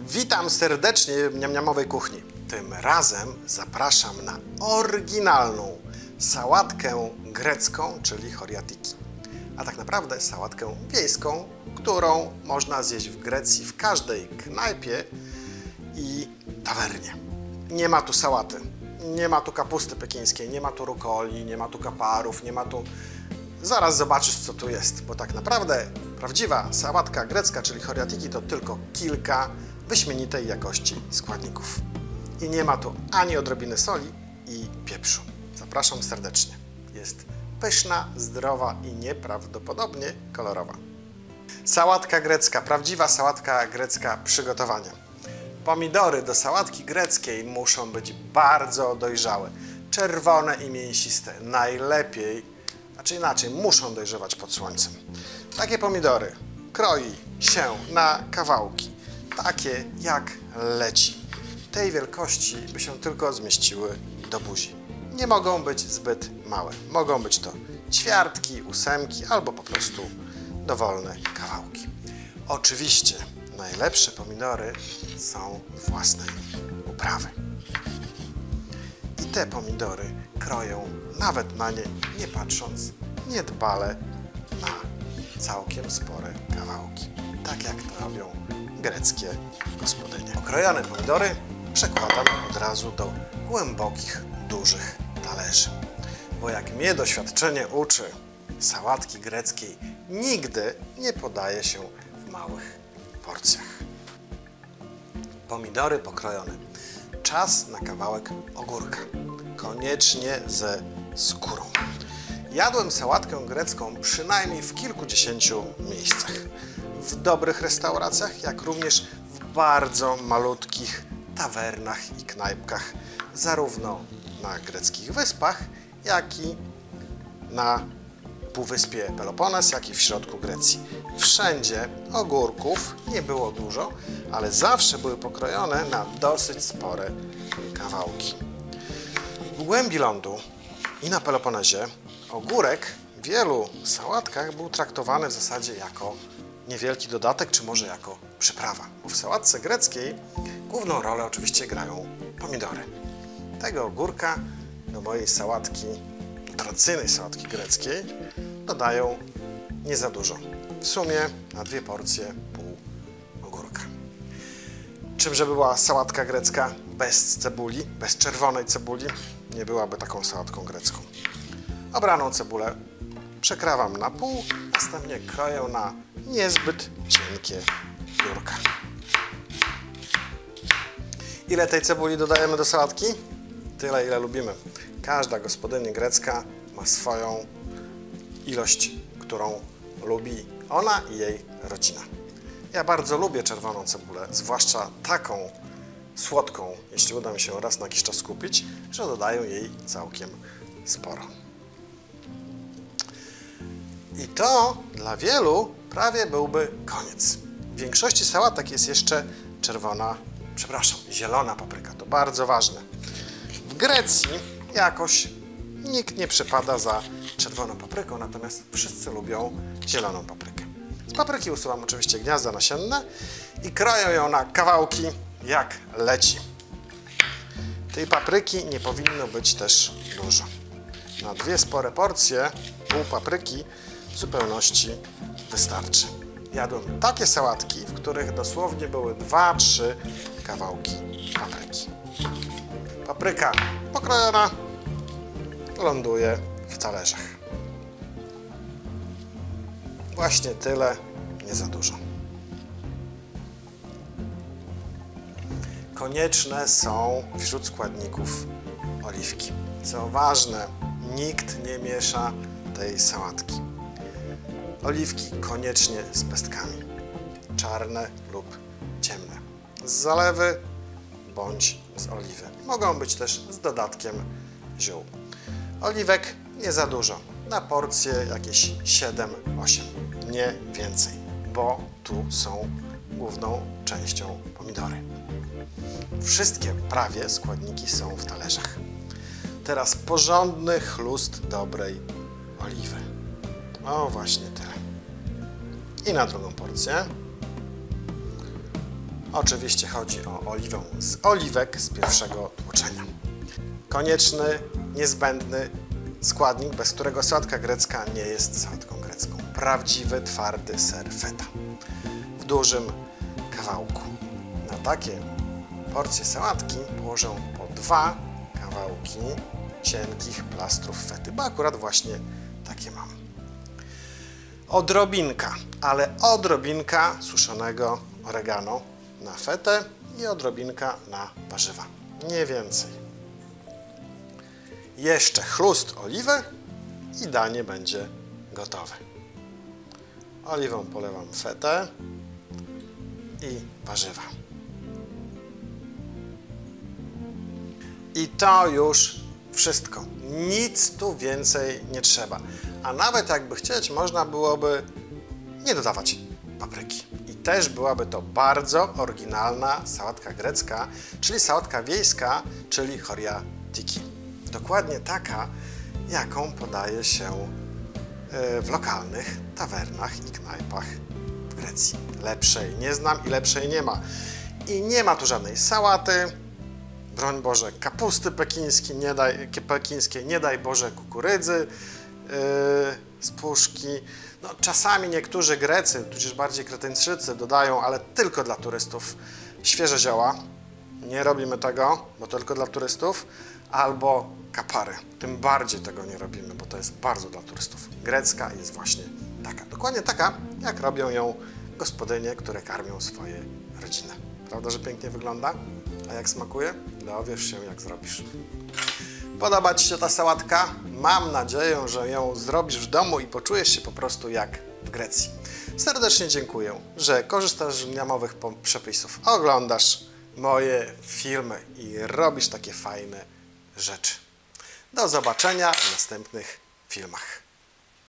Witam serdecznie w niamniamowej kuchni. Tym razem zapraszam na oryginalną sałatkę grecką, czyli choriatiki. A tak naprawdę sałatkę wiejską, którą można zjeść w Grecji w każdej knajpie i tawernie. Nie ma tu sałaty, nie ma tu kapusty pekińskiej, nie ma tu rukoli, nie ma tu kaparów, nie ma tu... Zaraz zobaczysz, co tu jest, bo tak naprawdę prawdziwa sałatka grecka, czyli choriatiki, to tylko kilka wyśmienitej jakości składników. I nie ma tu ani odrobiny soli i pieprzu. Zapraszam serdecznie. Jest pyszna, zdrowa i nieprawdopodobnie kolorowa. Sałatka grecka, prawdziwa sałatka grecka przygotowania. Pomidory do sałatki greckiej muszą być bardzo dojrzałe. Czerwone i mięsiste. Najlepiej, znaczy inaczej, muszą dojrzewać pod słońcem. Takie pomidory kroi się na kawałki, takie jak leci. Tej wielkości, by się tylko zmieściły do buzi. Nie mogą być zbyt małe. Mogą być to ćwiartki, ósemki albo po prostu dowolne kawałki. Oczywiście najlepsze pomidory są własnej uprawy. I te pomidory kroją nawet na nie nie patrząc, niedbale na całkiem spore kawałki. Tak jak to robią greckie gospodynie. Okrojone pomidory przekładam od razu do głębokich, dużych talerzy. Bo jak mnie doświadczenie uczy, sałatki greckiej nigdy nie podaje się w małych porcjach. Pomidory pokrojone. Czas na kawałek ogórka. Koniecznie ze skórą. Jadłem sałatkę grecką przynajmniej w kilkudziesięciu miejscach. W dobrych restauracjach, jak również w bardzo malutkich tawernach i knajpkach, zarówno na greckich wyspach, jak i na półwyspie Pelopones, jak i w środku Grecji. Wszędzie ogórków nie było dużo, ale zawsze były pokrojone na dosyć spore kawałki. W głębi lądu i na Peloponezie ogórek w wielu sałatkach był traktowany w zasadzie jako niewielki dodatek, czy może jako przyprawa. Bo w sałatce greckiej główną rolę oczywiście grają pomidory. Tego ogórka do mojej sałatki, tradycyjnej sałatki greckiej, dodają nie za dużo. W sumie na 2 porcje pół ogórka. Czymże była sałatka grecka bez cebuli, bez czerwonej cebuli? Nie byłaby taką sałatką grecką. Obraną cebulę przekrawam na pół, następnie kroję na niezbyt cienkie piórka. Ile tej cebuli dodajemy do sałatki? Tyle, ile lubimy. Każda gospodyni grecka ma swoją ilość, którą lubi ona i jej rodzina. Ja bardzo lubię czerwoną cebulę, zwłaszcza taką słodką, jeśli uda mi się raz na jakiś czas kupić, że dodaję jej całkiem sporo. I to dla wielu prawie byłby koniec. W większości sałatek jest jeszcze zielona papryka. To bardzo ważne. W Grecji jakoś nikt nie przepada za czerwoną papryką, natomiast wszyscy lubią zieloną paprykę. Z papryki usuwam oczywiście gniazda nasienne i kroję ją na kawałki jak leci. Tej papryki nie powinno być też dużo. Na 2 spore porcje pół papryki w zupełności wystarczy. Jadłem takie sałatki, w których dosłownie były 2-3 kawałki papryki. Papryka pokrojona ląduje w talerzach. Właśnie tyle, nie za dużo. Konieczne są wśród składników oliwki. Co ważne, nikt nie miesza tej sałatki. Oliwki koniecznie z pestkami. Czarne lub ciemne. Z zalewy bądź z oliwy. Mogą być też z dodatkiem ziół. Oliwek nie za dużo. Na porcję jakieś 7-8. Nie więcej, bo tu są główną częścią pomidory. Wszystkie prawie składniki są w talerzach. Teraz porządny chlust dobrej oliwy. O, właśnie tyle. I na drugą porcję. Oczywiście chodzi o oliwę z oliwek z pierwszego tłoczenia. Konieczny, niezbędny składnik, bez którego sałatka grecka nie jest sałatką grecką. Prawdziwy, twardy ser feta w dużym kawałku. Na takie porcje sałatki położę po 2 kawałki cienkich plastrów fety, bo akurat właśnie takie mam. Odrobinka, ale odrobinka suszonego oregano na fetę i odrobinka na warzywa. Nie więcej. Jeszcze chlust oliwy i danie będzie gotowe. Oliwą polewam fetę i warzywa. I to już wszystko. Nic tu więcej nie trzeba. A nawet jakby chcieć, można byłoby nie dodawać papryki. I też byłaby to bardzo oryginalna sałatka grecka, czyli sałatka wiejska, czyli choria tiki. Dokładnie taka, jaką podaje się w lokalnych tawernach i knajpach w Grecji. Lepszej nie znam i lepszej nie ma. I nie ma tu żadnej sałaty, broń Boże, kapusty pekińskiej, nie daj Boże kukurydzy z puszki. No, czasami niektórzy Grecy, tudzież bardziej Kretyńczycy dodają, ale tylko dla turystów, świeże zioła. Nie robimy tego, bo tylko dla turystów. Albo kapary. Tym bardziej tego nie robimy, bo to jest bardzo dla turystów. Grecka jest właśnie taka. Dokładnie taka, jak robią ją gospodynie, które karmią swoje rodziny. Prawda, że pięknie wygląda? A jak smakuje? Dowiesz się, jak zrobisz. Podoba Ci się ta sałatka? Mam nadzieję, że ją zrobisz w domu i poczujesz się po prostu jak w Grecji. Serdecznie dziękuję, że korzystasz z miamowych przepisów, oglądasz moje filmy i robisz takie fajne rzeczy. Do zobaczenia w następnych filmach.